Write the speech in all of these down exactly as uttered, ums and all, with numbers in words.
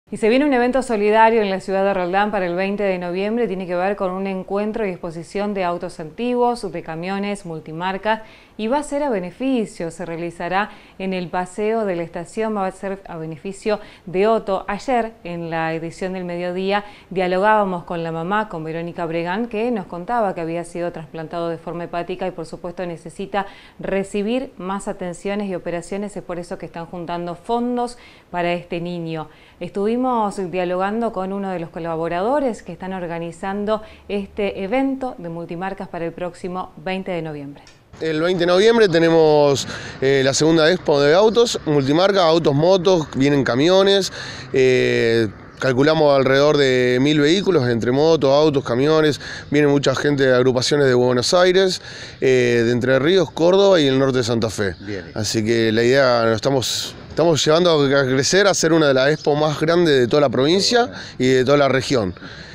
Y se viene un evento solidario en la ciudad de Roldán para el veinte de noviembre, tiene que ver con un encuentro y exposición de autos antiguos, de camiones, multimarcas, y va a ser a beneficio, se realizará en el paseo de la estación, va a ser a beneficio de Otto. Ayer, en la edición del mediodía, dialogábamos con la mamá, con Verónica Bregán, que nos contaba que había sido trasplantado de forma hepática y por supuesto necesita recibir más atenciones y operaciones, es por eso que están juntando fondos para este niño. Estuvimos Estuvimos dialogando con uno de los colaboradores que están organizando este evento de multimarcas para el próximo veinte de noviembre. El veinte de noviembre tenemos eh, la segunda expo de autos, multimarca, autos, motos, vienen camiones. Eh, Calculamos alrededor de mil vehículos entre motos, autos, camiones. Viene mucha gente de agrupaciones de Buenos Aires, eh, de Entre Ríos, Córdoba y el norte de Santa Fe. Bien. Así que la idea, nos estamos, estamos llevando a crecer, a ser una de las expos más grandes de toda la provincia y de toda la región.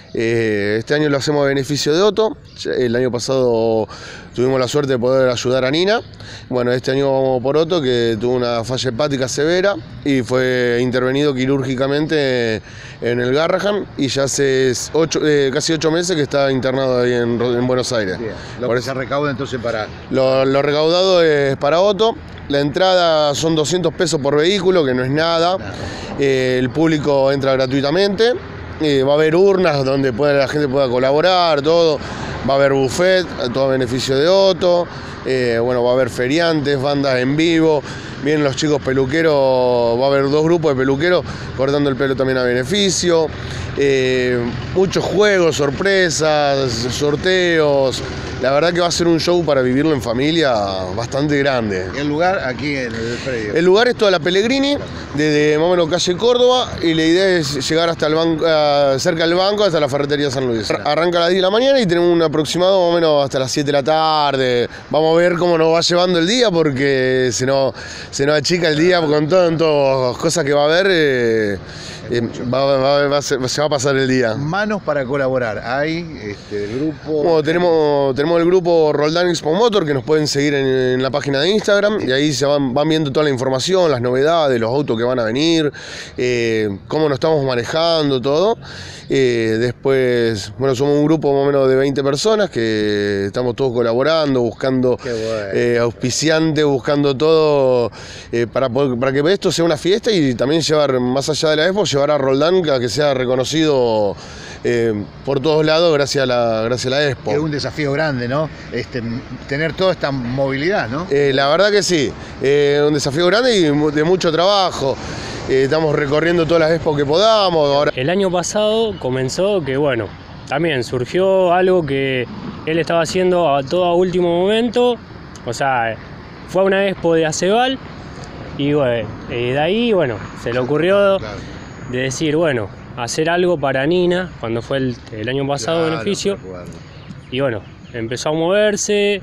Eh, este año lo hacemos a beneficio de Otto. El año pasado tuvimos la suerte de poder ayudar a Nina. Bueno, este año vamos por Otto, que tuvo una falla hepática severa y fue intervenido quirúrgicamente en el Garrahan, y ya hace ocho, eh, casi ocho meses que está internado ahí en, en Buenos Aires. Bien. Lo por que eso, se recauda entonces para... Lo, lo recaudado es para Otto. La entrada son doscientos pesos por vehículo, que no es nada. nada. Eh, el público entra gratuitamente. Eh, va a haber urnas donde pueda, la gente pueda colaborar, todo. Va a haber buffet, todo a beneficio de Otto. Eh, bueno, va a haber feriantes, bandas en vivo. Vienen los chicos peluqueros, va a haber dos grupos de peluqueros cortando el pelo también a beneficio. Eh, muchos juegos, sorpresas, sorteos. La verdad que va a ser un show para vivirlo en familia bastante grande. ¿El lugar aquí en el predio? El lugar es toda la Pellegrini, desde más o menos calle Córdoba, y la idea es llegar hasta el banco, uh, cerca del banco, hasta la ferretería San Luis. Arranca a las diez de la mañana y tenemos un aproximado más o menos hasta las siete de la tarde. Vamos a ver cómo nos va llevando el día, porque se nos, se nos achica el día con todas las cosas que va a haber. Eh, Eh, va, va, va, se, se va a pasar el día. Manos para colaborar. Hay este, el grupo. Bueno, tenemos, tenemos el grupo Roldán Expo Motor, que nos pueden seguir en, en la página de Instagram, y ahí se van, van viendo toda la información, las novedades, los autos que van a venir, eh, cómo nos estamos manejando, todo. Eh, después, bueno, somos un grupo más o menos de veinte personas que estamos todos colaborando, buscando bueno. eh, auspiciantes, buscando todo eh, para, para que esto sea una fiesta y también llevar, más allá de la expo, llevar a Roldán a que sea reconocido eh, por todos lados gracias a la, gracias a la expo. Es un desafío grande, ¿no? Este, tener toda esta movilidad, ¿no? Eh, la verdad que sí, eh, un desafío grande y de mucho trabajo. Eh, estamos recorriendo todas las expos que podamos. Ahora... El año pasado comenzó que, bueno, también surgió algo que él estaba haciendo a todo último momento. O sea, fue a una expo de Aceval y bueno, eh, de ahí, bueno, se le ocurrió claro. de decir, bueno, hacer algo para Nina, cuando fue el, el año pasado claro, beneficio. Y bueno, empezó a moverse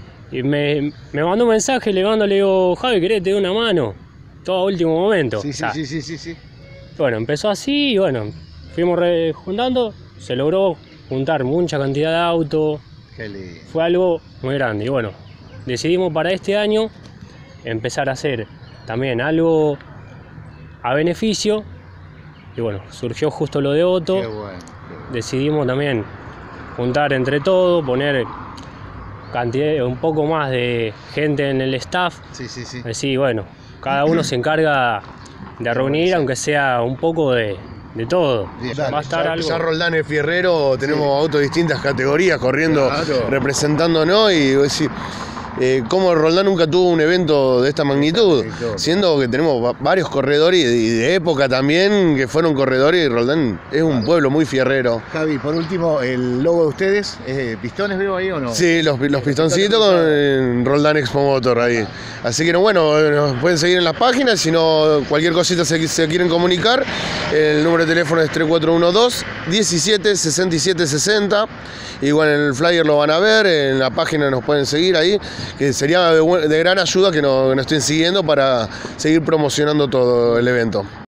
y me, me mandó un mensaje, le mando, le digo, Javi, ¿querés que te dé una mano? Todo a último momento. Sí, o sea, sí, sí, sí, sí. Bueno, empezó así y bueno, fuimos juntando, se logró juntar mucha cantidad de autos. Fue algo muy grande y bueno, decidimos para este año empezar a hacer también algo a beneficio y bueno, surgió justo lo de Otto. Qué bueno, qué bueno. Decidimos también juntar entre todos, poner cantidad, un poco más de gente en el staff. Sí, sí, sí. Así, bueno, cada uno se encarga de reunir, aunque sea un poco de, de todo. Sí, va a estar ya, algo. Ya Roldán es fierrero, tenemos sí. autos de distintas categorías corriendo, claro. representándonos y decir, eh, como Roldán nunca tuvo un evento de esta magnitud, siendo que tenemos varios corredores y de, de época también que fueron corredores, y Roldán es un claro. pueblo muy fierrero. Javi, por último, el logo de ustedes, ¿es pistones veo ahí o no? Sí, los, los pistoncitos con Roldán Expo Motor ahí. Así que bueno, nos pueden seguir en las páginas, si no, cualquier cosita se, se quieren comunicar, el número de teléfono es tres cuatro uno dos, diecisiete, sesenta y siete sesenta. Igual en el flyer lo van a ver, en la página nos pueden seguir ahí, que sería de, de gran ayuda que nos, que nos estén siguiendo para seguir promocionando todo el evento.